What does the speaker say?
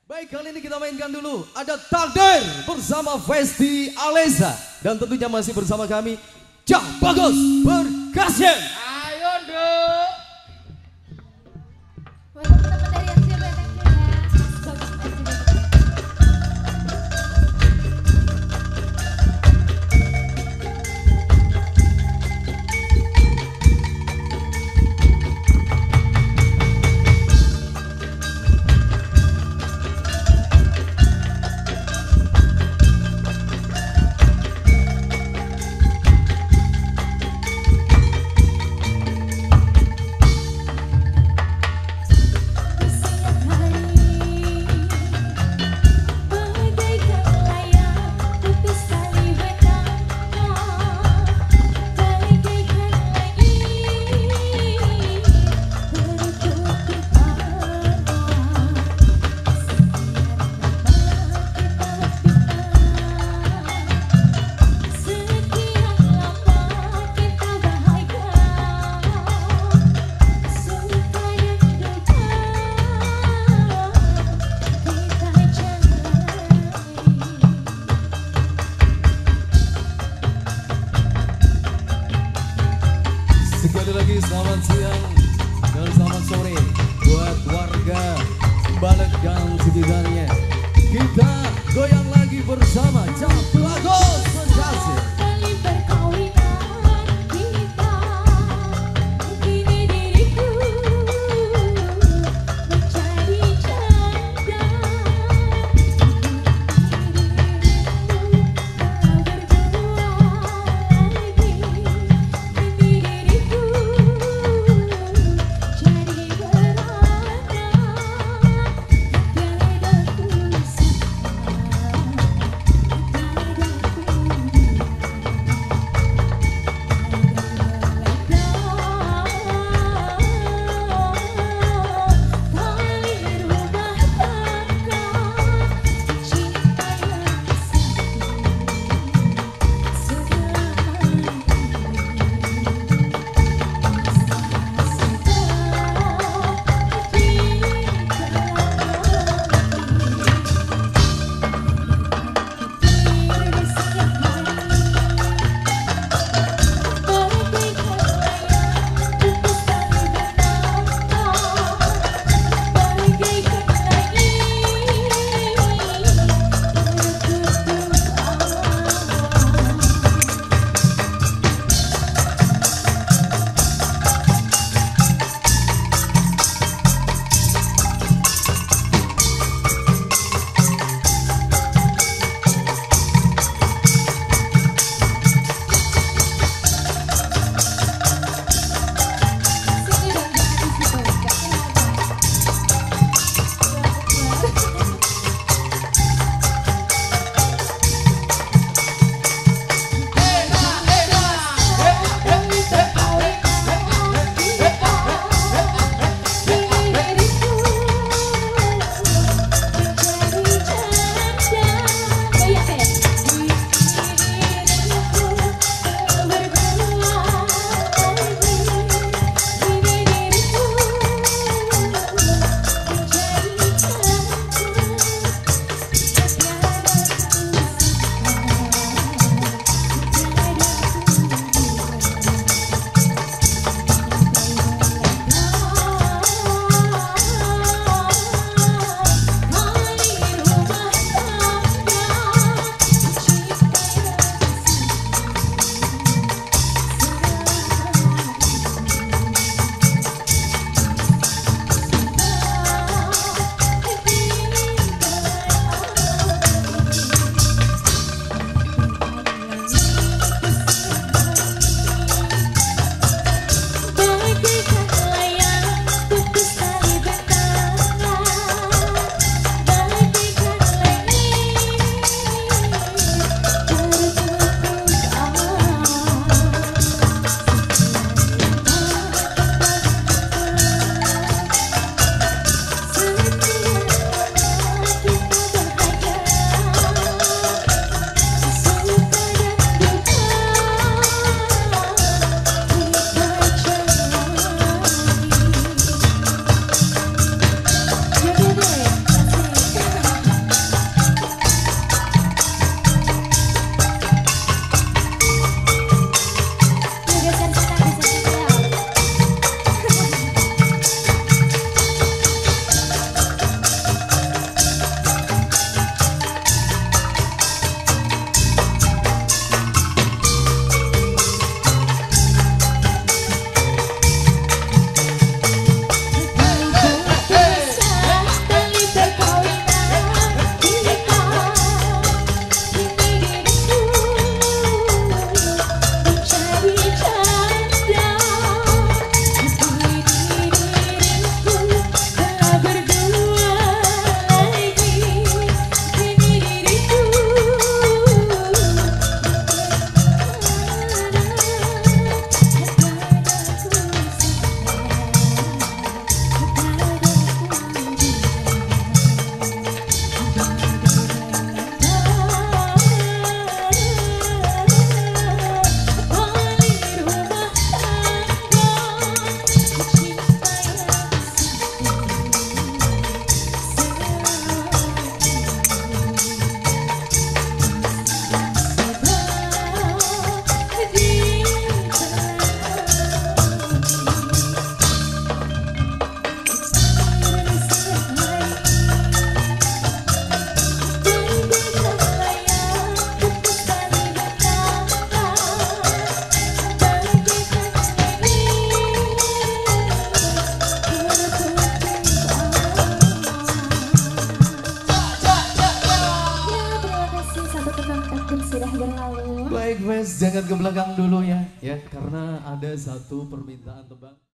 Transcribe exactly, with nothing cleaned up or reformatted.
Baik, kali ini kita mainkan dulu. Ada Takdir bersama Festi Aleza. Dan tentunya masih bersama kami Cak Bagus Percussion. Ayo dong. Buat teman-teman dari R C B, thank you ya. Bagus R C B. Sekali lagi selamat siang dan selamat sore buat warga Balek dan sekitarnya. Kita goyang lagi bersama Cak Bagus Percussion. Kali perkawinan kita, kini diriku menjadi janda. Dirimu tak berdua lagi, kini diriku jadi berada. Tiada ku sangka jangan ke belakang dulu ya, ya karena ada satu permintaan tebang.